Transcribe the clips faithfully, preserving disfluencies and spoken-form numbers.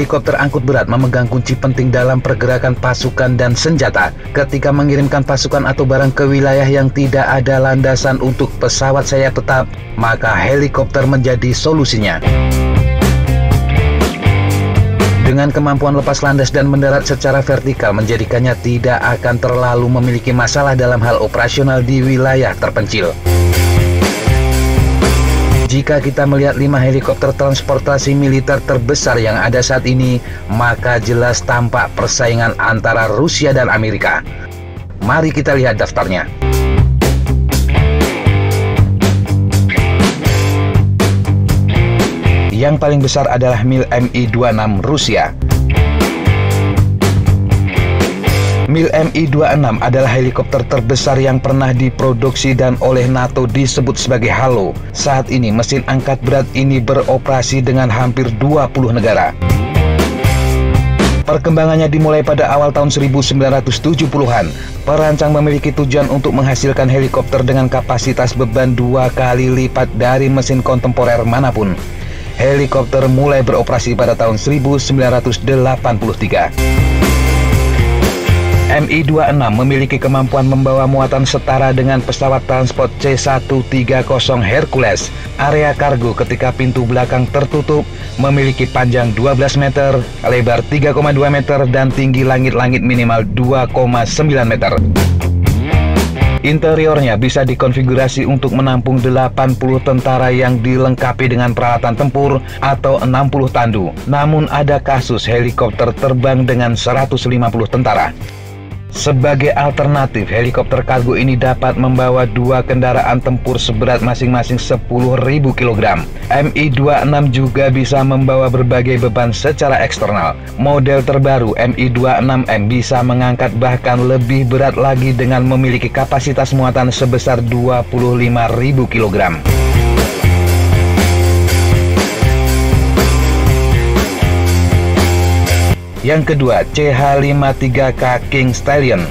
helikopter angkut berat memegang kunci penting dalam pergerakan pasukan dan senjata. Ketika mengirimkan pasukan atau barang ke wilayah yang tidak ada landasan untuk pesawat sayap tetap, maka helikopter menjadi solusinya. Dengan kemampuan lepas landas dan mendarat secara vertikal menjadikannya tidak akan terlalu memiliki masalah dalam hal operasional di wilayah terpencil. Jika kita melihat lima helikopter transportasi militer terbesar yang ada saat ini, maka jelas tampak persaingan antara Rusia dan Amerika. Mari kita lihat daftarnya. Yang paling besar adalah Mil M I dua puluh enam Rusia. Mil M I dua puluh enam adalah helikopter terbesar yang pernah diproduksi dan oleh NATO disebut sebagai Halo. Saat ini mesin angkat berat ini beroperasi dengan hampir dua puluh negara. Perkembangannya dimulai pada awal tahun seribu sembilan ratus tujuh puluhan. Perancang memiliki tujuan untuk menghasilkan helikopter dengan kapasitas beban dua kali lipat dari mesin kontemporer manapun. Helikopter mulai beroperasi pada tahun seribu sembilan ratus delapan puluh tiga. M I dua puluh enam memiliki kemampuan membawa muatan setara dengan pesawat transport C seratus tiga puluh Hercules. Area kargo ketika pintu belakang tertutup memiliki panjang dua belas meter, lebar tiga koma dua meter, dan tinggi langit-langit minimal dua koma sembilan meter. Interiornya bisa dikonfigurasi untuk menampung delapan puluh tentara yang dilengkapi dengan peralatan tempur atau enam puluh tandu. Namun ada kasus helikopter terbang dengan seratus lima puluh tentara. Sebagai alternatif, helikopter kargo ini dapat membawa dua kendaraan tempur seberat masing-masing sepuluh ribu kilogram. M I dua puluh enam juga bisa membawa berbagai beban secara eksternal. Model terbaru M I dua puluh enam M bisa mengangkat bahkan lebih berat lagi dengan memiliki kapasitas muatan sebesar dua puluh lima ribu kilogram. Yang kedua, C H lima puluh tiga K King Stallion.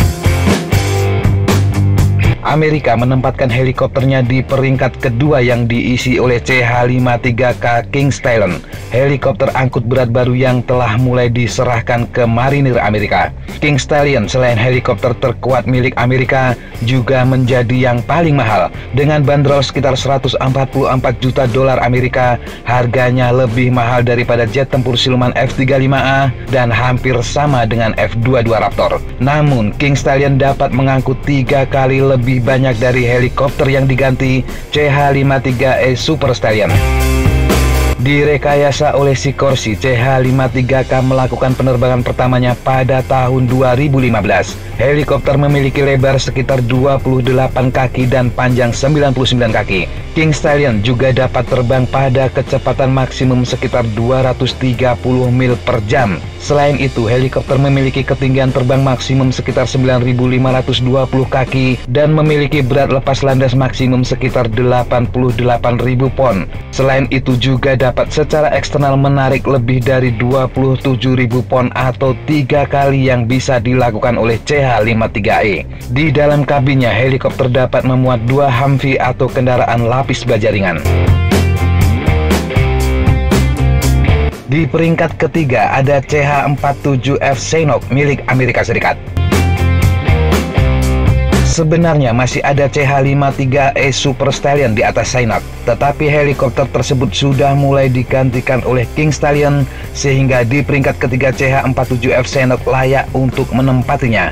Amerika menempatkan helikopternya di peringkat kedua yang diisi oleh C H lima puluh tiga K King Stallion, helikopter angkut berat baru yang telah mulai diserahkan ke marinir Amerika. King Stallion selain helikopter terkuat milik Amerika, juga menjadi yang paling mahal. Dengan bandrol sekitar seratus empat puluh empat juta dolar Amerika, harganya lebih mahal daripada jet tempur siluman F tiga puluh lima A dan hampir sama dengan F dua puluh dua Raptor. Namun, King Stallion dapat mengangkut tiga kali lebih banyak dari helikopter yang diganti C H lima puluh tiga E Super Stallion. Direkayasa oleh Sikorsky, C H lima puluh tiga K melakukan penerbangan pertamanya pada tahun dua ribu lima belas. Helikopter memiliki lebar sekitar dua puluh delapan kaki dan panjang sembilan puluh sembilan kaki. King Stallion juga dapat terbang pada kecepatan maksimum sekitar dua ratus tiga puluh mil per jam. Selain itu, helikopter memiliki ketinggian terbang maksimum sekitar sembilan ribu lima ratus dua puluh kaki dan memiliki berat lepas landas maksimum sekitar delapan puluh delapan ribu pon. Selain itu juga dapat secara eksternal menarik lebih dari dua puluh tujuh ribu pon atau tiga kali yang bisa dilakukan oleh C H lima puluh tiga E. Di dalam kabinnya, helikopter dapat memuat dua Humvee atau kendaraan lapis baja ringan. Di peringkat ketiga ada C H empat puluh tujuh F Chinook milik Amerika Serikat. Sebenarnya masih ada C H lima puluh tiga E Super Stallion di atas Chinook, tetapi helikopter tersebut sudah mulai digantikan oleh King Stallion sehingga di peringkat ketiga C H empat puluh tujuh F Chinook layak untuk menempatinya.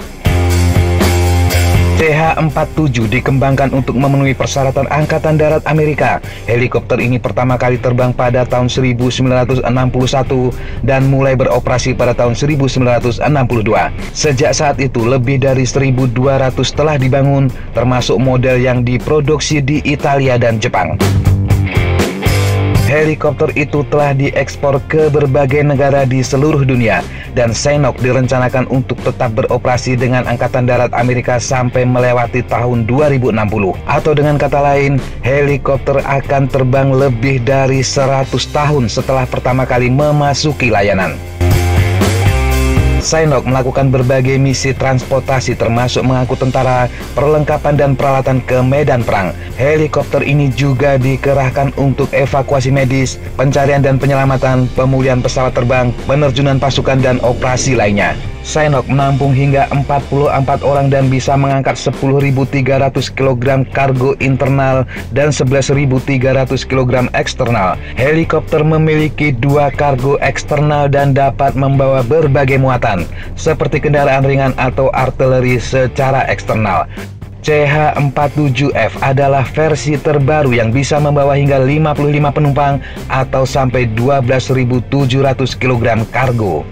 C H empat puluh tujuh dikembangkan untuk memenuhi persyaratan Angkatan Darat Amerika. Helikopter ini pertama kali terbang pada tahun seribu sembilan ratus enam puluh satu dan mulai beroperasi pada tahun seribu sembilan ratus enam puluh dua. Sejak saat itu, lebih dari seribu dua ratus telah dibangun, termasuk model yang diproduksi di Italia dan Jepang. Helikopter itu telah diekspor ke berbagai negara di seluruh dunia, dan Chinook direncanakan untuk tetap beroperasi dengan Angkatan Darat Amerika sampai melewati tahun dua ribu enam puluh. Atau dengan kata lain, helikopter akan terbang lebih dari seratus tahun setelah pertama kali memasuki layanan. Sinok melakukan berbagai misi transportasi termasuk mengangkut tentara, perlengkapan dan peralatan ke medan perang. Helikopter ini juga dikerahkan untuk evakuasi medis, pencarian dan penyelamatan, pemulihan pesawat terbang, penerjunan pasukan dan operasi lainnya. Sinok menampung hingga empat puluh empat orang dan bisa mengangkat sepuluh ribu tiga ratus kilogram kargo internal dan sebelas ribu tiga ratus kilogram eksternal. Helikopter memiliki dua kargo eksternal dan dapat membawa berbagai muatan, seperti kendaraan ringan atau artileri secara eksternal. C H empat puluh tujuh F adalah versi terbaru yang bisa membawa hingga lima puluh lima penumpang atau sampai dua belas ribu tujuh ratus kilogram kargo.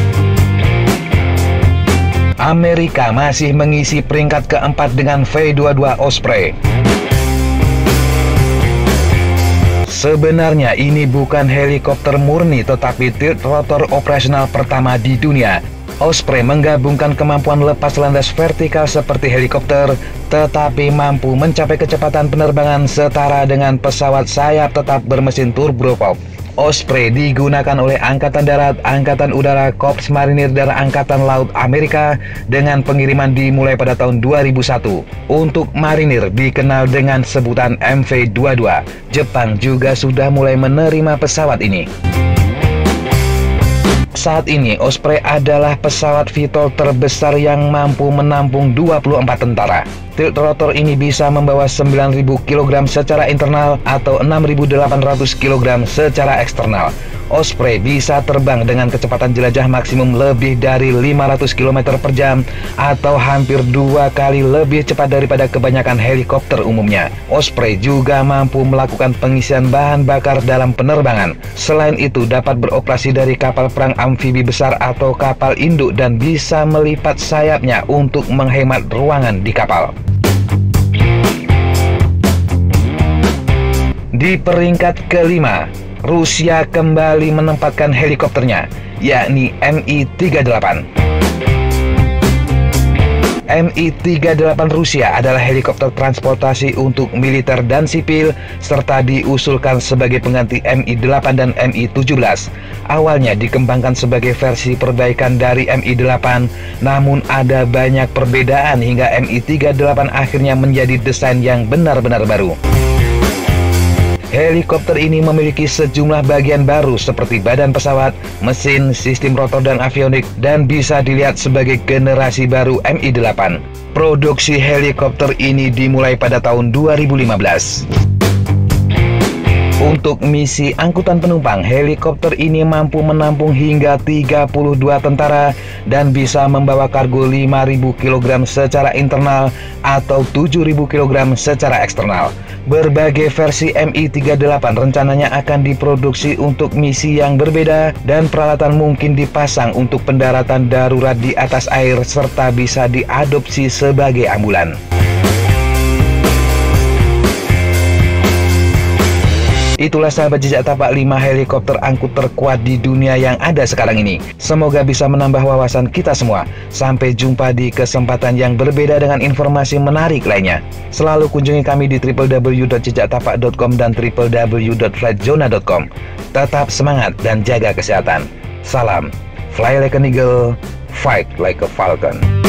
Amerika masih mengisi peringkat keempat dengan V dua puluh dua Osprey. Sebenarnya ini bukan helikopter murni tetapi tilt rotor operasional pertama di dunia. Osprey menggabungkan kemampuan lepas landas vertikal seperti helikopter, tetapi mampu mencapai kecepatan penerbangan setara dengan pesawat sayap tetap bermesin turboprop. Osprey digunakan oleh Angkatan Darat, Angkatan Udara, Korps Marinir, dan Angkatan Laut Amerika dengan pengiriman dimulai pada tahun dua ribu satu. Untuk Marinir dikenal dengan sebutan M V dua puluh dua. Jepang juga sudah mulai menerima pesawat ini. Saat ini, Osprey adalah pesawat V TOL terbesar yang mampu menampung dua puluh empat tentara. Tilt rotor ini bisa membawa sembilan ribu kilogram secara internal atau enam ribu delapan ratus kilogram secara eksternal. Osprey bisa terbang dengan kecepatan jelajah maksimum lebih dari lima ratus kilometer per jam atau hampir dua kali lebih cepat daripada kebanyakan helikopter umumnya. Osprey juga mampu melakukan pengisian bahan bakar dalam penerbangan. Selain itu dapat beroperasi dari kapal perang amfibi besar atau kapal induk dan bisa melipat sayapnya untuk menghemat ruangan di kapal. Di peringkat kelima, Rusia kembali menempatkan helikopternya, yakni M I tiga puluh delapan. M I tiga puluh delapan Rusia adalah helikopter transportasi untuk militer dan sipil, serta diusulkan sebagai pengganti M I delapan dan M I tujuh belas. Awalnya dikembangkan sebagai versi perbaikan dari M I delapan, namun ada banyak perbedaan hingga M I tiga puluh delapan akhirnya menjadi desain yang benar-benar baru. Helikopter ini memiliki sejumlah bagian baru seperti badan pesawat, mesin, sistem rotor dan avionik, dan bisa dilihat sebagai generasi baru M I delapan. Produksi helikopter ini dimulai pada tahun dua ribu lima belas. Untuk misi angkutan penumpang, helikopter ini mampu menampung hingga tiga puluh dua tentara dan bisa membawa kargo lima ribu kilogram secara internal atau tujuh ribu kilogram secara eksternal. Berbagai versi M I tiga puluh delapan rencananya akan diproduksi untuk misi yang berbeda dan peralatan mungkin dipasang untuk pendaratan darurat di atas air serta bisa diadopsi sebagai ambulan. Itulah sahabat Jejak Tapak lima helikopter angkut terkuat di dunia yang ada sekarang ini. Semoga bisa menambah wawasan kita semua. Sampai jumpa di kesempatan yang berbeda dengan informasi menarik lainnya. Selalu kunjungi kami di w w w dot jejak tapak dot com dan w w w dot flight zona dot com. Tetap semangat dan jaga kesehatan. Salam, fly like an eagle, fight like a falcon.